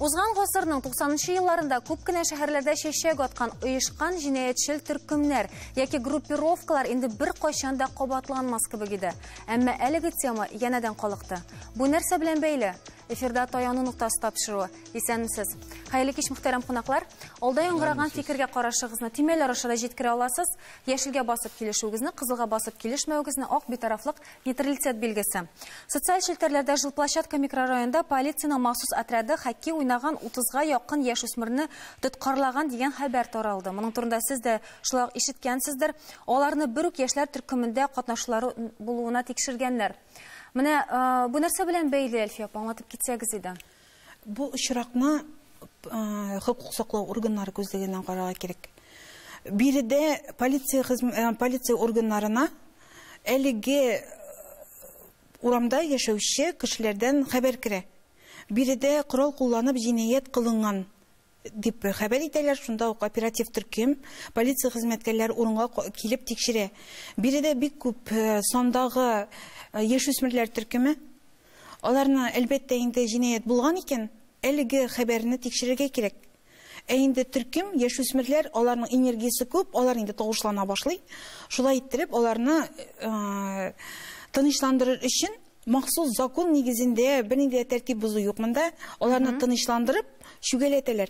Узган гасырның 90-нчы елларында күп кенә шәһәрләрдә чәчәк аткан оешкан җинаятьчел төркемнәр яки группировкалар инде бер кайчан да кабатланмас кебек иде. Әмма әлеге тема янәдән калыкты. Бу нәрсә белән бәйле? Эфирда таяну нуктасы тапшыруы. Исәнмесез. Хәерле кич, мөхтәрәм кунаклар. Алда яңгыраган фикергә карашыгызны тимәләр аша да җиткерә аласыз. Яшелгә басып килешүегезне, кызылга басып килешмәүегезне, ак битарафлык нейтралитет билгесе. Социаль челтәрләрдә Жыл площадка микрорайонында полициянең махсус отряды хоккей уйнаган 30-га якын яшүсмерне тоткарлаган дигән хәбәр таралды. Моның турында сез дә шулай ишеткәнсездер. Аларны бер үк яшьләр төркемендә катнашулары булуына тикшергәннәр. Менә бу нәрсә белән бәйле, Әлфия апа, аңлатып китсәгез иде. Бу очракны хокук саклау органнары күзлегеннән карарга кирәк. Биредә полиция органнарына әлеге урамда яшәүче кешеләрдән хәбәр керә. Биредә корал кулланып җинаять кылынган дип хәбәр итәләр. Шунда ук оператив төркем, полиция хезмәткәрләре урынга килеп тикшерә. Биредә бик күп сандагы яшүсмерләр төркеме. Аларны әлбәттә инде җинаять булган икән, әлеге хәбәрне тикшерергә кирәк. Инде төркем яшүсмерләр, аларның энергиясе күп, алар инде тавышлана башлый. Шулай иттереп, аларны тынычландырыр өчен махсус закон нигезендә бернинди тәртип бузу юк монда. Аларны тынычландырып, шүгәләтәләр.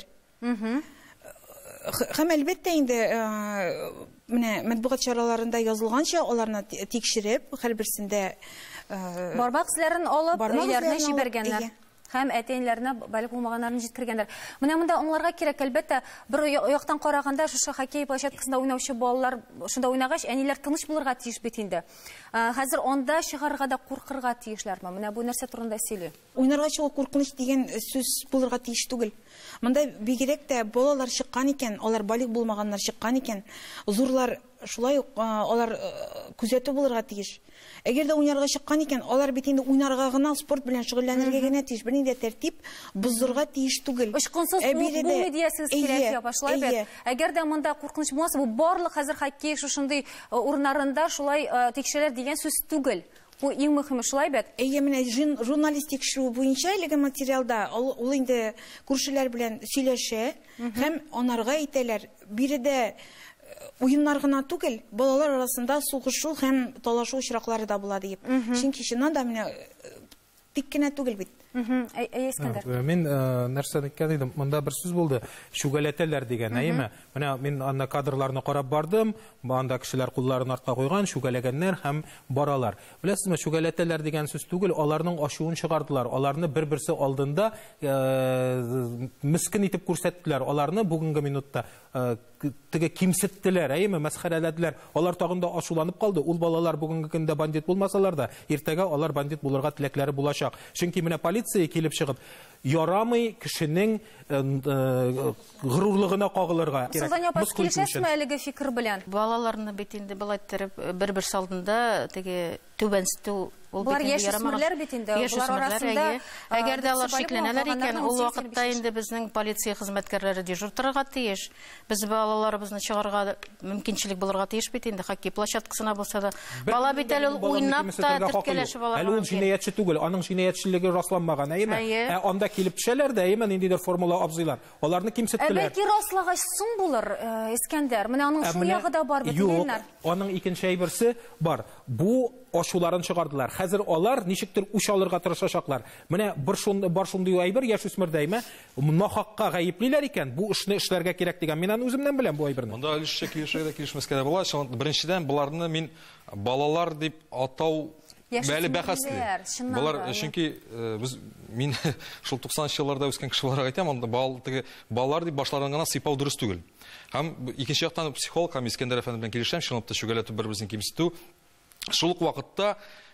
Һәм әлбәттә инде менә матбугат чараларында язылганча, аларны тикшереп, һәрберсендә бармак эзләрен алып, өйләренә җибәргәннәр. Һәм әтәйнләренә бәлек булмаганнарын җиткергәннәр. Менә монда аңларга кирәк, әлбәттә, бер яктан караганда шушы хоккей площадкасында уйнаучы балалар шунда уйнагач, әниләр тыныч булырга тиеш бит инде. Хәзер анда чыгарга да куркырга тиешләрме? Менә бу нәрсә турында сөйле. Уйнарга чыгу куркыныч дигән сүз булырга тиеш түгел. Монда бигрәк тә балалар чыккан икән, алар балык булмаганнар чыккан икән, зурлар шулай ук алар күзәтү булырга тиеш. Әгәр дә уйнарга чыккан икән, алар бит инде уйнарга гына, спорт белән шөгыльләнергә генә тиеш. Бернинди тәртип бузырга тиеш түгел. Ышкынсыз булмый диясез кирәк, башлай бит. Әгәр дә монда куркыныч булмаса, бу барлык хәзер хоккей шушындый урыннарында шулай тикшерәләр дигән сүз түгел. Бу иң мөһиме шулай бит. Менә журналистик шу буенча әлеге материалда ул инде күршеләр белән сөйләшә һәм анарга әйтәләр. Биредә уеннар гына түгел, балалар арасында сугышу һәм талашу очраклары да була дип. Чөнки чыннан да менә тик кенә түгел бит. Искәндәр. Мен нәрсәне әйткән идем, монда бер сүз булды, шүгәләтәләр дигән, әйме? Менә мин анда кадрларны карап бардым, анда кешеләр кулларын артка куйган, шүгәләгәннәр һәм баралар. Беләсезме, шүгәләтәләр дигән сүз түгел, аларның ачуын чыгардылар, аларны бер-берсе алдында мискин итеп күрсәттеләр, аларны бүгенге минутта теге кимсеттеләр, әйме, мәсхәрәләделәр. Алар тагында ачуланып калды. Ул балалар бүгенге көндә бандит булмасалар да, иртәгә алар бандит булырга теләкләре булачак. Чөнки менә полиция килеп чыгып, ярамый кешенең горурлыгына кагылырга кирәк. Сылдан япас килешәсезме әлеге фикер белән? Балаларны бит инде былай иттереп бер-бер салдында теге түбәнсетү Булар яшүсмерләр бит инде, булар арасында. Әгәр дә алар шикләнәләр икән, ул вакытта инде безнең полиция хезмәткәрләре дежуртырга тиеш. Без балаларыбызны чыгарга мөмкинчелек булырга тиеш бит инде, хоккей площадкасына булса да. Бала бит әле уйнап та төрткәләшеп алар. Әле ул җинаятьче түгел, аның җинаятьчелеге расланмаган, әйме? Анда килеп төшәләр дә, әйме, ниндидер формула абзыйлар. Аларны кимсеттеләр. Бәлки раслагач соң булыр, Искәндәр. Менә аның шул ягы да бар бит, дигәннәр. Аның икенче әйберсе бар. Бу ачуларын чыгардылар. Хәзер алар ничектер үч алырга тырышачаклар. Менә бар шундый әйбер яшүсмер әйме, нахакка гаеплиләр икән, бу эшне эшләргә кирәк дигән. Мин аны үземнән беләм бу әйберне. Монда әлешчә килешмәскә дә була. Беренчедән буларны мин балалар дип атау бәле бәхәсле. Булар чөнки мин шул 90-нчы елларда үскән кеше буларак әйтәм, анда балалар дип башлардан гына сыйпау дөрес түгел. Һәм икенче яктан психолог һәм Искәндәр әфәнде белән килешәм, чынлапта шүгәләтү бер-берсен кимсетү. Шул ук вакытта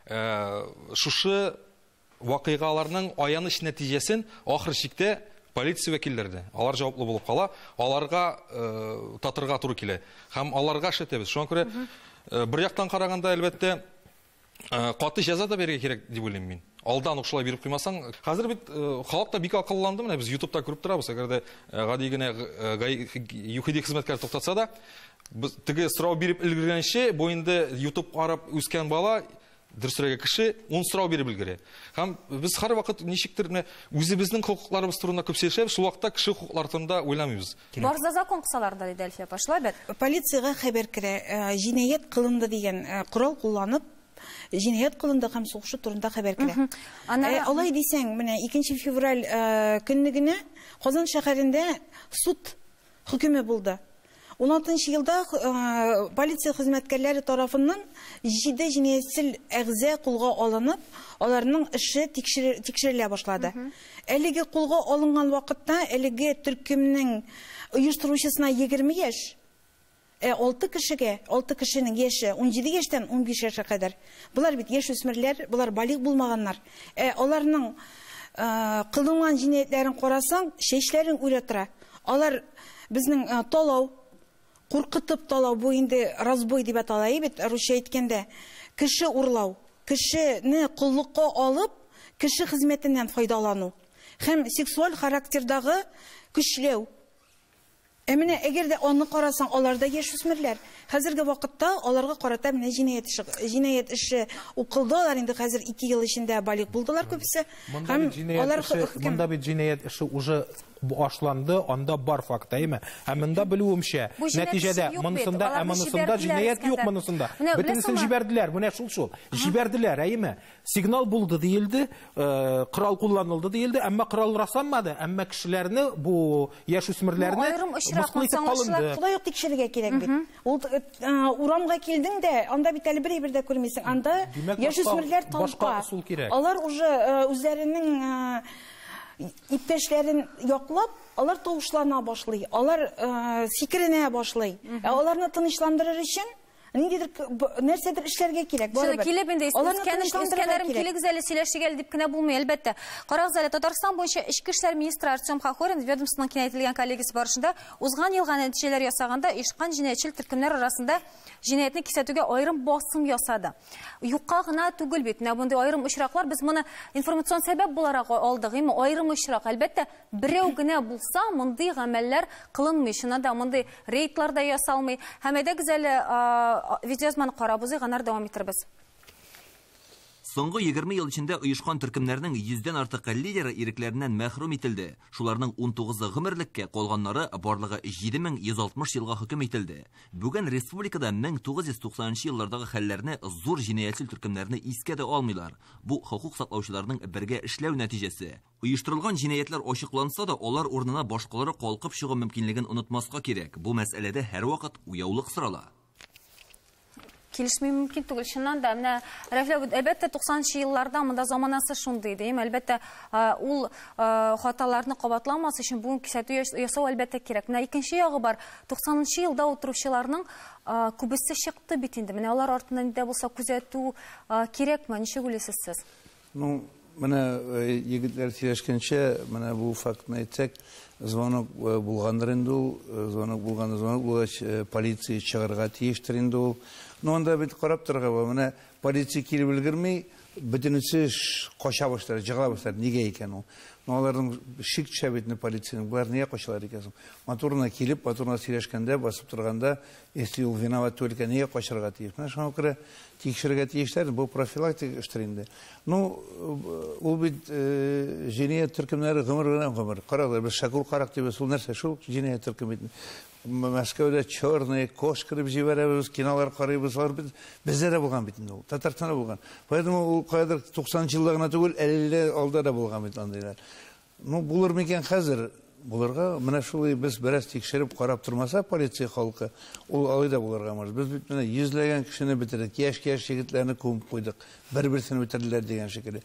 шушы вакыйгаларның аяныч нәтиҗәсен ахыр чиктә полиция вәкилләре, алар җаваплы булып кала, аларга татырга туры килә. Һәм аларга шәтәбез. Шуңа күрә бер яктан караганда әлбәттә каты җәза да бирергә кирәк дип уйлыйм мин. Алдан ук шулай биреп куймасаң, хәзер бит халык та бик акылланды, менә без YouTube'та күреп торабыз, әгәр дә гади генә юхиди хезмәткәр туктатса да, теге сорау биреп өлгергәнче, бу инде YouTube карап үскән бала дөресрәге кеше 10 сорау биреп өлгерә. Һәм без һәрвакыт ничектер үзебезнең хокукларыбыз турында күп сөйләшәбез, шул вакытта кеше хокуклары турында уйламыйбыз. Барза закон кысаларда диде Әлфия Пашлай бит. Полицияга хәбәр керә, җинаять кылынды дигән корал кулланып, җинаять кылынды һәм сугышу турында хәбәр керә. Алай дисәң, менә 2 февраль көннегенә Казан шәһәрендә суд хөкеме булды. 16 елда полиция хезмәткәрләре тарафыннан 7 җинаятьчел әгъза кулга алынып, аларның эше тикшерелә башлады. Әлеге кулга алынган вакытта әлеге төркемнең оештыручысына 20 яшь, 6 кешенең яше 17 яшьтән 15 яшькә кадәр. Булар бит яшь үсмерләр, булар балиг булмаганнар. Аларның кылынган җинаятләрен карасаң, чәчләрен үрә тора. Алар безнең талау, куркытып талау, бу инде разбой дип аталай бит, русча әйткәндә. Кеше урлау, кешене куллыкка алып, кеше хезмәтеннән файдалану һәм сексуаль характердагы көчләү. Менә әгәр дә аны карасаң, аларда яшь үсмерләр. Хәзерге вакытта аларга карата менә җинаять эше укылдылар, инде хәзер 2 ел эчендә балиг булдылар күпсе. Һәм алар монда бит җинаять эше уже башланды, анда бар факт, әйме. Һәм монда белүемчә, нәтиҗәдә монысында җинаять юк монысында. Бөтенесен җибәрделәр, менә шул. Җибәрделәр, әйме. Сигнал булды диелде, корал кулланылды диелде, әмма корал расланмады, әмма кешеләрне, бу яшь үсмерләрне мыскыл итеп калынды. Шулай ук тикшерергә кирәк бит. Ул урамга килдең дә, анда бит әле бер дә күрмисең. Анда яшь үсмерләр толпа. Алар уже үзләренең иптәшләрен яклап, алар тавышлана башлый, алар сикеренә башлый. Аларны тынычландырыр өчен ниндидер нәрсәдер эшләргә кирәк. Килеп инде искәнәрем килегез әле сөйләшергә дип кенә булмый, әлбәттә. Карагыз әле, Татарстан буенча Эчке эшләр министры Артем Хохорин ведомствоның киңәйтелгән коллегиясе барышында узган елга нәтиҗәләр ясаганда оешкан җинаятьчел төркемнәр арасында җинаятьне кисәтүгә аерым басым ясады. Юкка гына түгел бит, менә бундай аерым очраклар, без моны информацион сәбәп буларак алдык, аерым очрак. Әлбәттә, берәү генә булса, мондый гамәлләр кылынмый, шуңа да мондый рейдлар да ясалмый. Һәм әйдәгез әле видеозманы карап узганнар дәвам иттербез. Соңгы 20 ел içinde оешкан төркемнәрнең 100дән артык лидеры ирекләреннән мәхрүм ителде. Шуларның 19-ы гомерлеккә, калганнары барлыгы 7160 елга хөкем ителде. Бүген республикада 1990 еллардагы хәлләрне, зур җинаятьчел төркемнәрне искә дә алмыйлар. Бу хукук саклаучыларның бергә эшләү нәтиҗәсе. Оештырылган җинаятьләр ачыкланса да, алар урынына башкалары калкып чыгу мөмкинлеген онытмаска кирәк. Бу мәсьәләдә һәрвакыт уяулык сорала. Килешмей мөмкин түгел. Шуннан да менә Рәфлә, әлбәттә 90 елларда монда заманасы шундый иде. Әлбәттә ул хаталарны кабатламас өчен бүген кисәтү ясау әлбәттә кирәк. Менә икенче ягы бар. 90 елда утыручыларның күбесе чыкты бит инде. Менә алар артыннан да булса күзәтү кирәкме? Ничек уйлыйсыз сез? Менә егетләр сөйләшкәнчә, менә бу фактны әйтсәк, звонок булгандыр инде ул, звонок булгач, полиция чыгарга тиештер инде ул. Анда бит карап торырга була. Менә полиция килеп өлгерми, бөтенесе кача башлар, җыгыла башлар. Нигә икән ул? Аларның шик төшә битне полициянең. Булар нигә качалар икән? Моторына килеп, моторына сөйләшкәндә, басып торганда, если ул виноват только нигә качарга тиеш? Менә шуңа күрә тикшергә тиешләр, бу профилактик эштер инде. Ул бит җинаять төркемнәре гомер. Карагыз, без Шакур карак дибез, ул нәрсә шул җинаять төркем бит. Мәскәүдә черный кош кырып җибәрәбез, кинолар карыйбыз, бездә дә булган бит инде ул. Татарстанда булган. Поэтому ул кайдыр 90 елда гына түгел, 50 алда да булган бит андыйлар. Булыр микән хәзер? Булырга, менә шулай без бераз тикшереп карап тормаса полиция халкы, ул алайда булырга может. Без бит менә йөзләгән кешене бетердек, яшь егетләрне күмеп куйдык, бер-берсен бетерделәр дигән шикелле.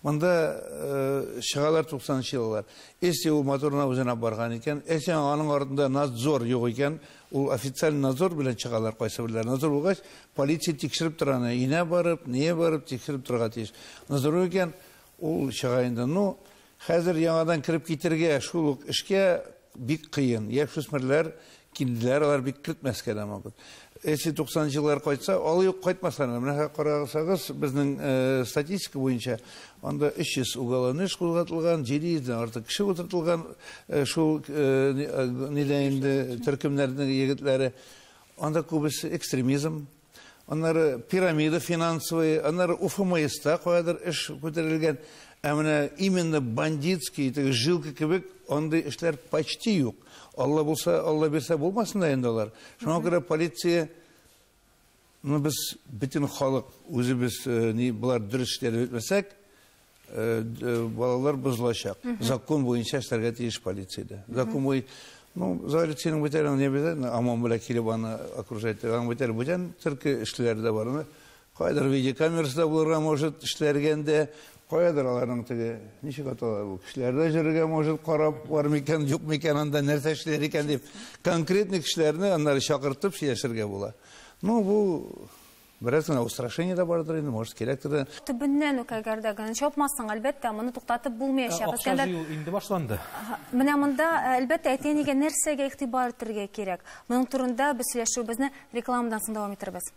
Монда чыгалар 90 еллар. Если ул моторына үзенә барган икән, аның артында надзор юк икән, ул официаль надзор белән чыгалар кайсы бирләр. Надзор булгач, полиция тикшереп тораны, инә барып, нигә барып тикшереп торга тиеш. Надзор икән, ул чыга инде. Хәзер яңадан кирип китергә шул эшкә бик кыен. Яшь үсмерләр килделәр, алар бик кертмәскә дә мөмкин. Если 90 еллар кайтса, алай ук кайтмаслар. Менә карасагыз, безнең статистика буенча, анда 300 уголовный эш кузгатылган, 700-дән артык кеше утыртылган, шул нидә инде төркемнәрнең егетләре. Анда күбесе экстремизм, Onları piramida финансовый, onları УФМСта каядыр эш күтәрелгән. Әміне именно бандитский, жилка кебек, ондай эшләр почти юк. Алла булса, Алла берсә булмасын да инде алар. Шуңа күрә полиция, без бөтен халык үзебез булар дөрес эшләр итмәсәк, балалар бозылачак. Закон буенча эшләргә тиеш полициядә. Закон буенча, за лицейным ветераном не обязательно, АМОН белән килеп аны окружать. Ветеран бүтән төрке эшләре дә бар. Кайдыр видеокамерасы да булырга может эшләргәндә. Каядыр аларның теге, ничек аталар бу? Кешеләрдә җөргә может карап бар микән, юк микән, анда нәрсә эшләр икән дип, конкретный кешеләрне аннары чакыртып сөйләшергә була. Бу бераз гына устрашение да бардыр инде, может кирәктер. Төбеннән үк әгәрдә чапмасын, әлбәттә, моны туктатып булмаячак. Акча җыю инде башланды. Менә монда әлбәттә әтиәнигә нәрсәгә игътибар итәргә кирәк. Моның турында без сөйләшүебезне рекламадан соң дәвам итәрбез.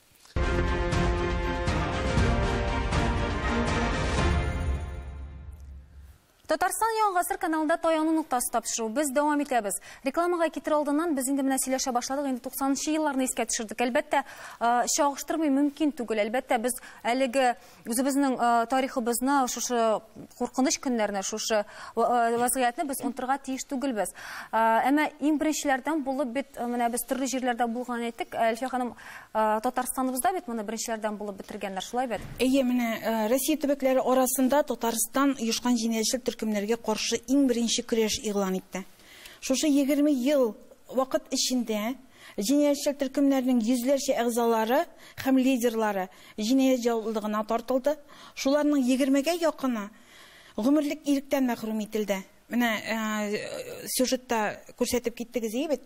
Татарстан Яңа гасыр каналында таяну нуктасы тапшыру. Без дәвам итәбез. Рекламага китер алдыннан без инде менә сөйләшә башладык. Инде 90-нчы елларны искә төшердек. Әлбәттә, чагыштырмый мөмкин түгел. Әлбәттә, без әлеге үзебезнең тарихыбызны, шушы куркыныч көннәрне, шушы вазгыятны без унтырга тиеш түгелбез. Әмма иң беренчеләрдән булып бит, менә без төрле җирләрдә булган әйттек. Әлфия ханым, Татарстаныбызда бит моны беренчеләрдән булып бетергәннәр, шулай бит? Әйе, менә Россия төбәкләре арасында Татарстан оешкан җинаятьчелек төркемнәргә каршы иң беренче көрәш игълан итте. Шушы 20 ел вакыт эчендә җинаятьчелек төркемнәренең йөзләрчә әгъзалары һәм лидерлары җинаять җаваплылыгына тартылды. Шуларның 20-гә якыны гомерлек иректән мәхрүм итилде. Менә сюжетта күрсәтеп киттегез бит.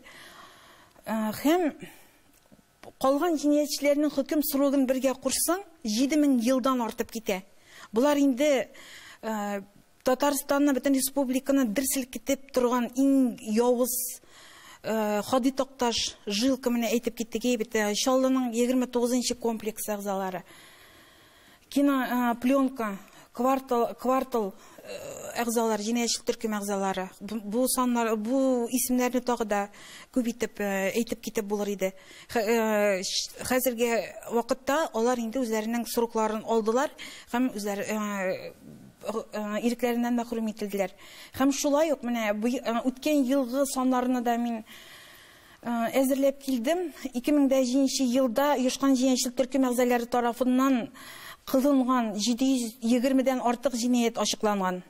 Һәм калган җинаятьчеләрнең хөкем срогын бергә кушсаң, 7000 елдан артып китә. Булар инде Татарстанны, бөтен республиканы дерсел китеп торган иң явыз Хади Токташ жилка менә әйтеп киттек бит. Чаллының 29-нчы комплекс әгъзалары. Кино пленка, квартал әгъзалары, җинаятьчелек төркем әгъзалары. Бу саннар, бу исемнәрне тагы да күп әйтеп китеп булыр иде. Хәзерге вакытта алар инде үзләренең срокларын алдылар һәм үзләре ирекләреннән мәхрүм ителделәр. Һәм шулай ук менә үткән елгы саннарны да мин әзерләп килдем. 2007 елда оешкан җинаятьчелек төркем әгъзалары тарафыннан кылынган 720-дән артык җинаять ачыкланган.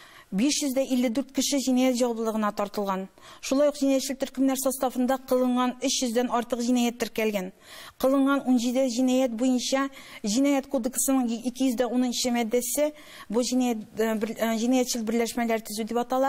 554 кеше җинаять җаваплылыгына тартылган. Шулай ук җинаятьчелек төркемнәр составында кылынган 300-дән артык җинаять теркәлгән. Кылынган 17 җинаять буенча җинаять кодексының 210-нчы маддәсе бу җинаятьчелек берләшмәләре төзү дип атала.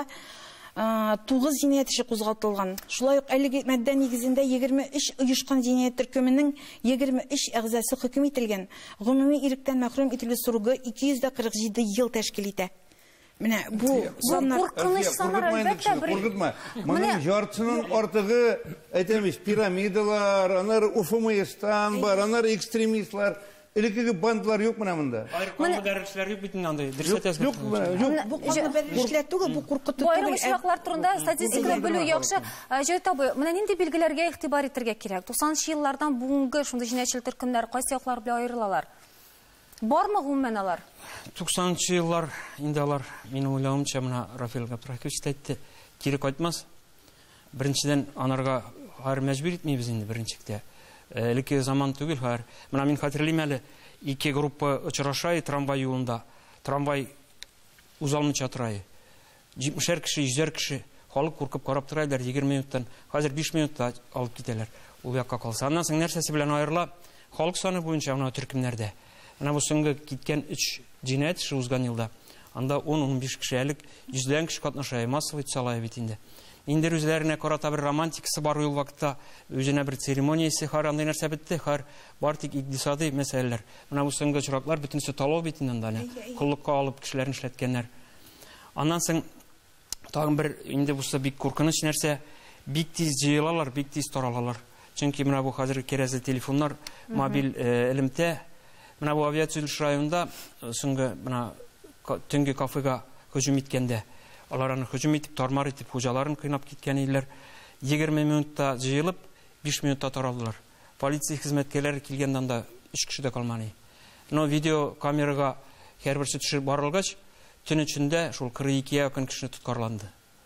9 җинаять эше кузгатылган. Шулай ук әлеге мадда нигезендә 23 оешкан җинаять төркеменең 23 әгъзасы хөкем ителгән. Гомуми иректән мәхрүм ителү срогы 247 ел тәшкил итә. Менә бу куркыныч саннар әлбәттә куркытма. Моның жартысының артыгы әйтәмез пирамидалар, анар УФМСтан бар, анар экстремистлар. Элекеге бандалар юк менә монда. Айрыккан дәресләр юк бит анда. Дөрес Юк, бу каны бәрешләр түгел, бу куркыту түгел. Айрым очраклар турында статистиканы белү яхшы. Җәй табы, менә нинди билгеләргә игътибар итәргә кирәк? 90-нчы еллардан бүгенге шундый җинаятьчелек төркемнәре кайсы яклар белән аерылалар? Бармы гомумән алар? 90-нчы еллар инде алар, минем уйлавымча, менә Рафил Габдрахович әйтте, кире кайтмас. Беренчедән анарга һәр мәҗбүр итмибез инде беренчектә. Элекке заман түгел һәр. Менә мин хәтерлим әле, 2 группа очраша трамвай юлында. Трамвай узалмыйча тора. 70 кеше, 100 кеше халык куркып карап торалар 20 минуттан. Хәзер 5 минутта алып китәләр. Ул якка калса. Аннан соң нәрсәсе белән аерыла? Халык саны буенча менә төркемнәрдә. Менә бу соңгы киткән 3 җинаять эше узган елда. Анда 10-15 кеше әлек 100 кеше катнаша, массовый салай бит инде. Инде үзләренә карата бер романтикасы бар ул вакытта, үзенә бер церемониясе һәр андай нәрсә бетте, һәр бар тик икътисади мәсьәләләр. Менә бу соңгы очраклар бөтенсе талау бит инде анда. Куллыкка алып кешеләрне эшләткәннәр. Аннан соң тагын бер инде бусы бик куркыныч нәрсә, бик тиз җыелалар, бик тиз таралалар. Чөнки менә бу хәзер керәзе телефоннар, мобиль элемтә. Менә бу авиация районында соңгы менә төнге кафега һөҗүм иткәндә, алар аны һөҗүм итеп, тармар итеп, хуҗаларын кыйнап киткән иделәр. 20 минутта җыелып, 5 минутта таралдылар. полиция хезмәткәрләре килгәндән да 3 кеше дә калманы. Но видео камерага һәрберсе төшереп барылгач, төн эчендә шул 42 якын кеше тоткарланды.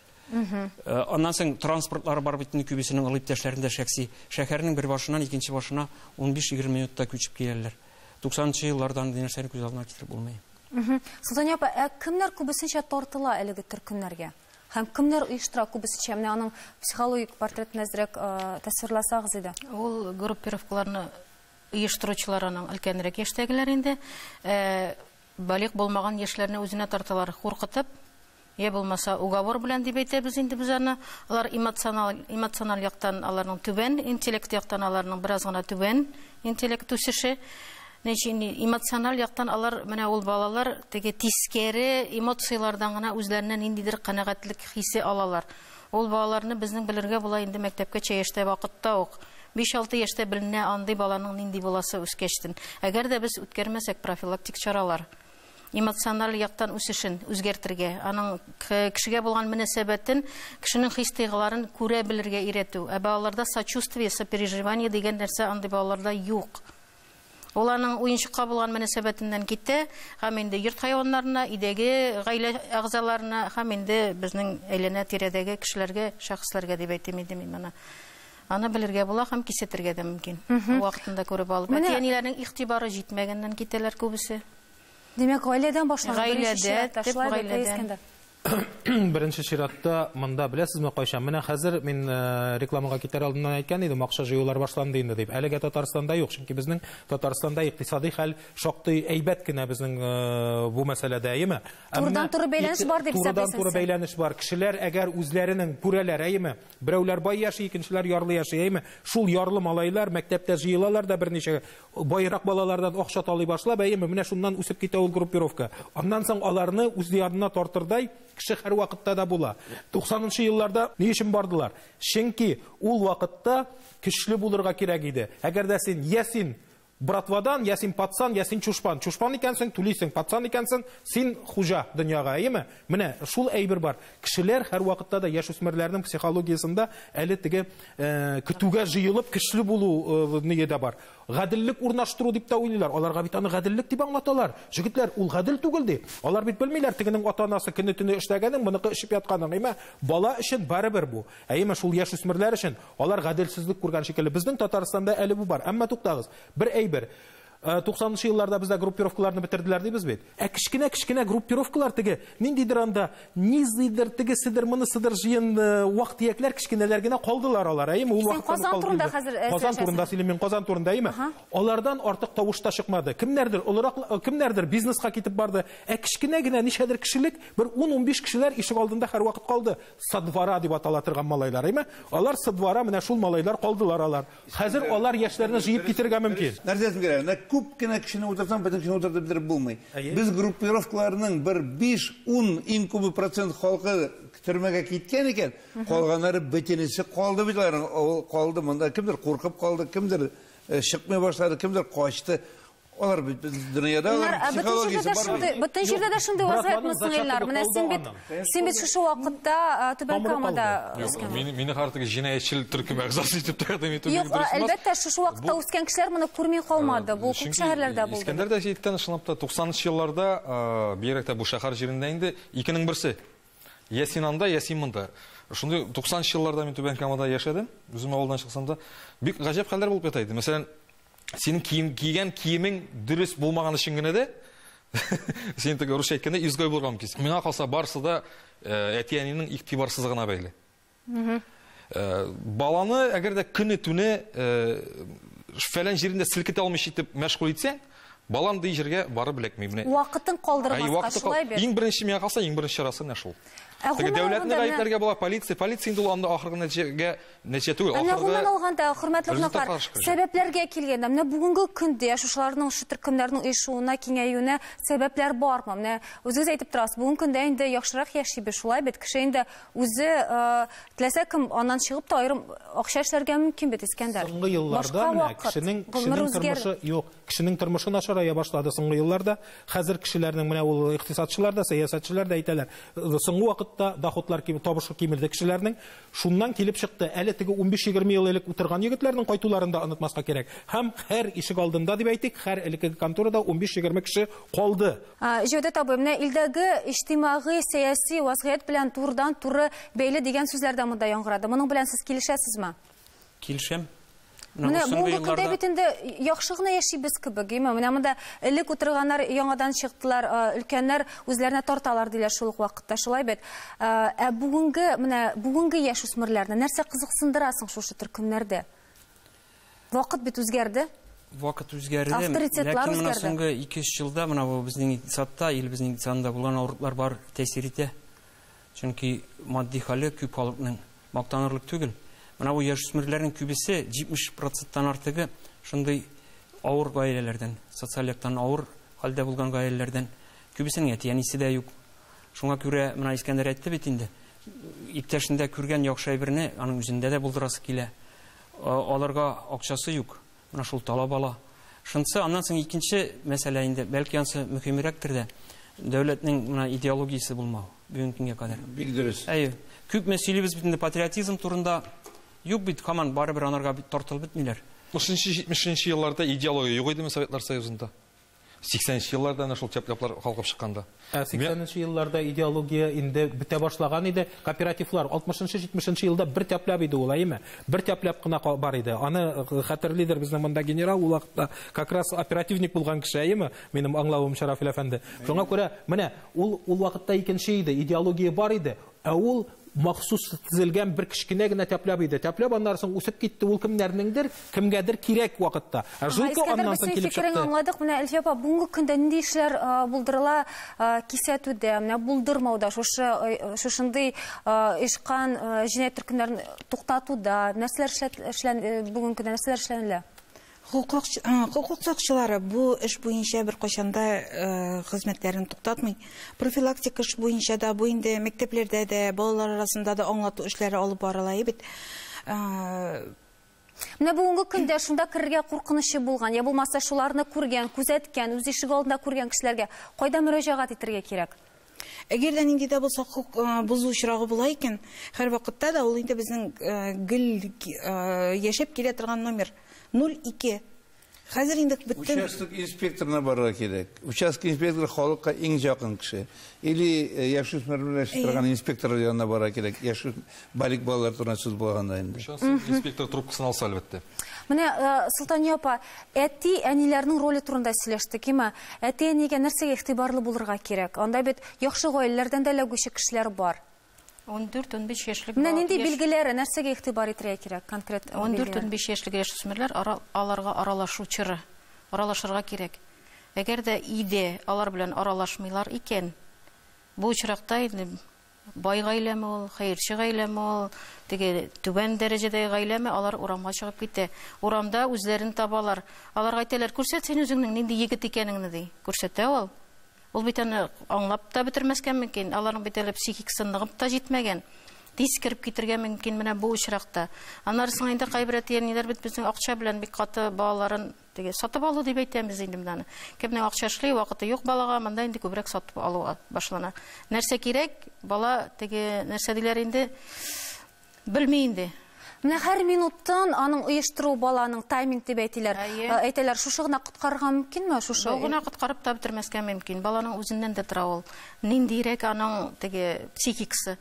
Аннан соң транспортлар бар битне күбесенең алып иптәшләрендә шәхси шәһәрнең бер башыннан икенче башына 15-20 минутта күчеп киләләр. 90-нчы еллардан нәрсәне күз алдына китереп булмый. Султан апа, кемнәр күбесенчә тартыла әлеге төркемнәргә? Һәм кемнәр оештыра күбесенчә? Менә аның психологик портретін әзрәк тасвирласагыз иде. Ул группировкаларны оештыручыларның өлкәнрәк яшьтәгеләр инде. Балик булмаган яшьләрне үзенә тарталар, куркытып, я булмаса уговор белән дип әйтәбез инде без аны. Алар эмоциональ яктан аларның түбән, интеллект яктан аларның бераз гына түбән интеллект үсеше. Эмоциональ яктан алар, менә ул балалар теге тискәре эмоциялардан гына үзләренә ниндидер канәгатьлек хисе алалар. Ул балаларны безнең белергә була инде мәктәпкәчә яшьтә вакытта ук. 5-6 яшьтә беленә андый баланың нинди буласы үскәчтен. Әгәр дә без үткәрмәсәк профилактик чаралар, эмоциональ яктан үсешен үзгәртергә, аның кешегә булган мөнәсәбәтен, кешенең хис-тойгыларын күрә белергә өйрәтү. Ә балаларда сочувствие, сопереживание дигән нәрсә андый балаларда юк. Уларның уенчыкка булган мөнәсәбәтеннән китә, һәм инде йорт хайваннарына, идәге гаилә әгъзаларына, һәм инде безнең әйләнә тирәдәге кешеләргә, шәхесләргә дип әйтәм инде мин моны. Аны белергә була һәм кисетергә дә мөмкин. Вакытында күреп алып. Әтиәниләрнең игътибары җитмәгәннән китәләр күбесе. Демәк, гаиләдән башланган гаиләдә. Беренче чиратта монда беләсезме кайчан? Менә хәзер мин рекламага китәр алдыннан әйткән идем, акча җыюлар башланды инде дип. Әлегә Татарстанда юк, чөнки безнең Татарстанда икътисади хәл шактый әйбәт кенә безнең бу мәсьәләдә, әйеме? Турыдан-туры бәйләнеш бар дип хисаплыйсыз. Турыдан-туры бәйләнеш бар. Кешеләр әгәр үзләренең күрәләр, әйеме? Берәүләр бай яши, икенчеләр ярлы яши, әйеме? Шул ярлы малайлар мәктәптә җыелалар да берничә байрак балалардан акча талый башлап, әйеме? Менә шуннан үсеп китә ул группировка. Аннан соң аларны үз янына тартырдай кеше һәр вакытта да була. 90-нчы елларда ни өчен бардылар? Чөнки ул вакытта көчле булырга кирәк иде. Әгәр дә син ясин братвадан, ясин патсан, ясин чушпан. Чушпан икәнсең, түлисең, патсан икәнсең, син хуҗа дөньяга, әйеме? Менә шул әйбер бар. Кешеләр һәр вакытта да яшүсмерләрнең психологиясында әле теге көтүгә җыелып көчле булу ниядә бар. Гаделлек урнаштыру дип та уйлыйлар. Аларга бит аны гаделлек дип аңлаталар. Җегетләр, ул гадел түгел ди. Алар бит белмиләр, тегенең ата-анасы көне-төне эшләгәнен, моныкы эшеп ятканын, әйме? Бала өчен барыбер бу. Әйме, шул яшүсмерләр өчен алар гаделсезлек күргән шикелле. Безнең Татарстанда әле бу бар. Әмма туктагыз, бер әйбер 90-нчы елларда бездә группировкаларны бетерделәр дибез бит. Кичкенә группировкалар теге ниндидер анда низидер тегесидер монысыдыр җыен вакыт-якләр кичкенәләр генә калдылар алар. Әйме, ул вакытта Казан турында хәзер Казан турында сөйлим, мин Казан турында, әйме? Алардан артык тавышта чыкмады. Кемнәрдер олырак, кемнәрдер бизнеска китеп барды. Кичкенә генә нишәдер кешелек, бер 10-15 кешеләр ишек алдында һәр вакыт калды. Садвара дип атала торган малайлар, әйме? Алар садвара, менә шул малайлар калдылар алар. Хәзер алар яшьләрне җыеп китергә мөмкин. Нәрсәсен кирәк? Күп кенә кешене утырсаң, бөтен кешене утыртып бетереп булмый. Без группировкаларның бер 5-10 иң күбе процент халкы төрмәгә киткән икән, калганнары бөтенесе калды бит алар. Калды монда, кемдер куркып калды, кемдер чыкмый башлады, кемдер качты. Алар бит дөньяда психологиясе бар. Бөтен җирдә дә шундый вазгыять мөселманнар. Менә син бит шушы вакытта Түбән Камада үскән. Мине хартыгы җинаятьчел төркем әгъзасы итеп тәкъдим итү. Юк, әлбәттә шушы вакытта үскән кешеләр моны күрми калмады. Бу күп шәһәрләрдә булды. Искәндәр дә әйткән шунлап та 90-нчы елларда бигрәк тә бу шәһәр җирендә инде икенең берсе. Ясинанда, Ясимында. Шундый 90-нчы елларда мин Түбән Камада яшәдем. Үзем авылдан чыксам да бик гаҗәп хәлләр булып ята иде. Мәсәлән, синең кигән киемең дөрес булмаган өчен генә дә син теге русча әйткәндә изгой булган кис. Миңа калса барысы да әтиәнинең игътибарсызлыгына бәйле. Баланы әгәр дә көне-төне фәлән җирендә селкетә алмыйча итеп мәшгуль итсәң, балам ди җиргә барып беләкми. Вакытын калдырмаска шулай бит. Иң беренче миңа калса, иң беренче чарасы нә шул. Теге дәүләтне гаепләргә була, полиция инде ул анда ахыргы нәтиҗә түгел. Ахыргы алганда, хөрмәтле кунаклар, сәбәпләргә килгәндә, менә бүгенге көндә яшүшләрнең шу төркемнәрнең оешуына, киңәюенә сәбәпләр бармы? Менә үзегез әйтеп торасыз, бүгенге көндә инде яхшырак яшибез, шулай бит. Кеше инде үзе теләсә кем аннан чыгып та аерым акча эшләргә мөмкин бит, Искәндәр. Соңгы елларда менә кешенең тормышы юк, кешенең тормышы начарая башлады соңгы елларда. Хәзер кешеләрнең менә ул икътисадчылар да, сәясәтчеләр дә әйтәләр. Соңгы вакыт вакытта доходлар табышы кимерде кешеләрнең. Шуннан килеп чыкты. Әле теге 15-20 ел элек утырган егетләрнең кайтуларында онытмаска кирәк. Һәм һәр ишек алдында дип әйтик, һәр элекке конторада 15-20 кеше калды. Җәүдәт абый, менә илдәге иҗтимагый, сәяси вазгыять белән турыдан-туры бәйле дигән сүзләрдә монда яңгырады. Моның белән сез килешәсезме? Килешәм. Менә бүгенге көндә бит инде яхшы гына яшибез кебек, менә монда элек утырганнар яңадан чыктылар, өлкәннәр үзләренә тарталар диләр шул ук вакытта, шулай бит. Бүгенге яшүсмерләрне нәрсә кызыксындырасың шушы төркемнәрдә? Вакыт бит үзгәрде. Вакыт үзгәрде. Авторитетлар Ләкин менә үзгәрде. соңгы 2-3 елда менә бу безнең икътисадта, илебезнең икътисадында булган авырлыклар бар тәэсир итә. Чөнки матди хәле күп халыкның мактанырлык түгел. Менә бу яшүсмерләрнең күбесе 70%-тан артыгы шундый авыр гаиләләрдән, социаль яктан авыр хәлдә булган гаиләләрдән, күбесенең әти-әнисе дә юк. Шуңа күрә менә Искәндәр әйтте бит инде. Иптәшендә күргән яхшы әйберне аның үзендә дә булдырасы килә. Аларга акчасы юк. Менә шул талап ала. Шунысы аннан соң икенче мәсьәлә инде, бәлки ансы мөһимрәктер дә. Дәүләтнең менә идеологиясе булмау бүгенге көнгә кадәр. Бик дөрес. Күп мәсьәләбез бит инде патриотизм турында юк бит, һаман барыбер анарга бит тартылып бетмиләр. 60-70 елларда идеология юк идеме Советлар Союзында? 80-нче елларда шул тәпләпләр калкып чыкканда. 80-нче елларда идеология инде бетә башлаган иде. Кооперативлар 60-70 елда бер тәпләп иде ул, әйме? Бер тәпләп кына бар иде. Аны хәтерлидер безнең монда генерал ул вакытта как раз оперативник булган кеше, әйме? Минем аңлавым Шарафил әфәнде. Шуңа күрә менә ул вакытта икенче иде, идеология бар иде. Ә ул махсус төзелгән бер кичкенә генә тәпләп иде. Тәпләп аннан соң үсеп китте, ул кемнәрнеңдер, кемгәдер кирәк вакытта. Җылкы аннан соң килеп чыкты. Аңладык, менә Әлфия апа, бүгенге көндә нинди эшләр булдырыла кисәтүдә, менә булдырмауда, шушындый ишкан җинаять төркемнәрен туктатуда, нәрсәләр бүгенге көндә нәрсәләр эшләнелә? Хукук сакчылары бу эш буенча бер кайчанда хезмәтләрен туктатмый. Профилактик эш буенча да, бу инде мәктәпләрдә дә, балалар арасында да аңлату эшләре алып барыла бит. Менә бүгенге көндә шунда керергә куркынычы булган, я булмаса шуларны күргән, күзәткән, үз ишеге алдында күргән кешеләргә кайда мөрәҗәгать итәргә кирәк? Әгәр дә нинди дә булса хукук бузу очрагы була икән, һәр вакытта да ул инде безнең гел яшәп килә торган номер 02. Хәзер инде бөтен Участок инспекторына барырга кирәк. Участок инспекторы халыкка иң якын кеше. Или яшүсмерләр торган инспектор янына барырга кирәк. Яшү балик балалар турында сүз булганда инде. Инспектор трубкасын алса әлбәттә. Менә Султания апа, әти-әниләрнең роле турында сөйләштек, әти-әнигә нәрсәгә игътибарлы булырга кирәк? Анда бит яхшы гаиләләрдән дә эләгүче кешеләр бар. 14-15 яшьлек Менә нинди билгеләре, нәрсәгә игътибар итәргә кирәк конкрет? 14-15 яшьлек яшүсмерләр аларга аралашырга кирәк. Әгәр дә иде алар белән аралашмыйлар икән, бу очракта инде бай гаиләме ул, хәерче гаиләме ул, теге түбән дәрәҗәдәге гаиләме, алар урамга чыгып китә. Урамда үзләрен табалар. Аларга әйтәләр: "Күрсәт син үзеңнең нинди егет икәнеңне", ди. Күрсәтә ул. Ул бит аны аңлап та бетермәскә мөмкин, аларның бит әле психикасы ныгып та җитмәгән. Тиз кирип китергә мөмкин менә бу очракта. Аннарсын инде кайбер әтиәниләр бит безнең акча белән бик каты балаларын теге сатып алу дип әйтәбез инде монда. Кемнең акча эшли, вакыты юк балага, монда инде күбрәк сатып алуга башлана. Нәрсә кирәк? Бала теге нәрсә диләр инде белми инде. Менә һәр минуттан аның оештыру баланың тайминг дип әйтәләр. Әйтәләр, шушы гына коткарырга мөмкинме? Шушы гына коткарып та бетермәскә мөмкин. Баланың үзеннән дә тора ул. Ниндирәк аның теге психикасы.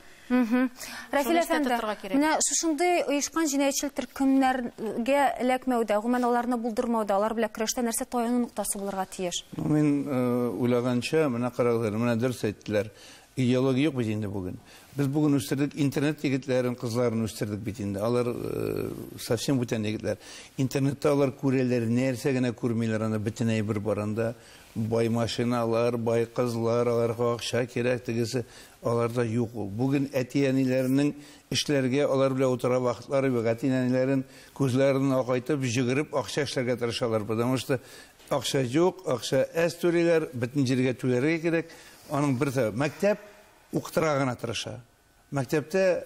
Рафил әфәнде, менә шушындый оешкан җинаятьчелек төркемнәргә эләкмәүдә, гомумән аларны булдырмауда, алар белән көрәштә нәрсә таяну нуктасы булырга тиеш? Мин уйлаганча, менә карагызлар, менә дөрес әйттеләр. Идеология юк бит инде бүген. Без бүген үстердек интернет егетләрен, кызларын үстердек бит инде. Алар совсем бүтән егетләр. Интернетта алар күрәләр, нәрсә генә күрмиләр, аны бөтенләй бер баранда бай машиналар, бай кызлар, аларга акча кирәк тегесе, аларда юк ул. Бүген әти-әниләрнең эшләргә алар белән утыра вакытлары юк. Әти-әниләрен күзләрен акайтып, җигереп акча эшләргә тырышалар, потому что акча юк, акча әз түлиләр, бөтен җиргә түләргә кирәк. Аның бер тә мәктәп укытырга гына тырыша. Мәктәптә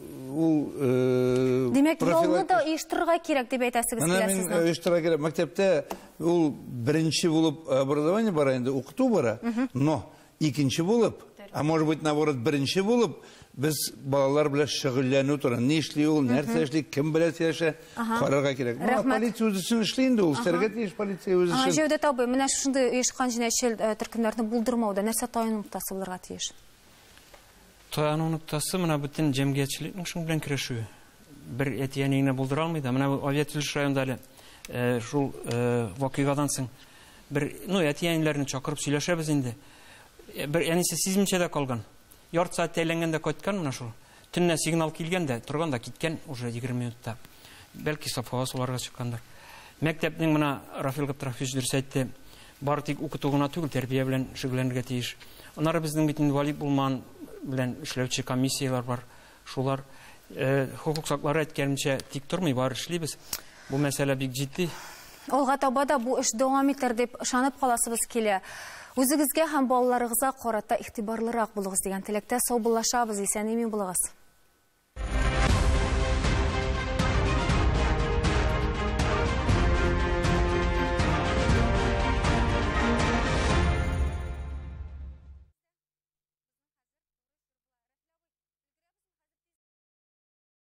ул Димәк, ялны да оештырырга кирәк дип әйтәсегез киләсезме? Мен оештырырга кирәк. Мәктәптә ул беренче булып образование бара инде, укыту бара, но икенче булып А может быть, наоборот, беренче булып, без балалар белән шөгыльләнү турында. Ни эшли ул, нәрсә эшли, кем белән сөйләшә, карарга кирәк. Полиция үз эшен эшли инде, ул эшләргә тиеш полиция үз эшен. Җәүдәт абый, менә шундый оешкан җинаятьчел төркемнәрне булдырмауда нәрсә таяну нуктасы булырга тиеш? Таяну нуктасы менә бөтен җәмгыятьчелекнең шуның белән көрәшүе. Бер әтиянигенә булдыра алмый да, менә авиатөзелеш районында әле шул вакыйгадан соң бер, әтияниләрне чакырып сөйләшәбез инде. Бер әнисе сизмичә дә калган. Ярты саат әйләнгәндә кайткан менә шул. Төннә сигнал килгәндә, торганда киткән уже 20 минутта. Бәлки сафага суларга чыккандыр. Мәктәпнең менә Рафил Габдрахманович дөрес әйтте. Бары тик укыту гына түгел, тәрбия белән шөгыльләнергә тиеш. Аннары безнең бит инвалид булмаган белән эшләүче комиссиялар бар. Шулар хукук саклары әйткәнчә тик тормый, бар эшлибез. Бу мәсьәлә бик җитди. Алга таба да бу эш дәвам итәр дип ышанып каласыбыз килә. Үзегезгә һәм балаларыгызга карата игътибарлырак булыгыз дигән теләктә саубуллашабыз, исән-имин булыгыз.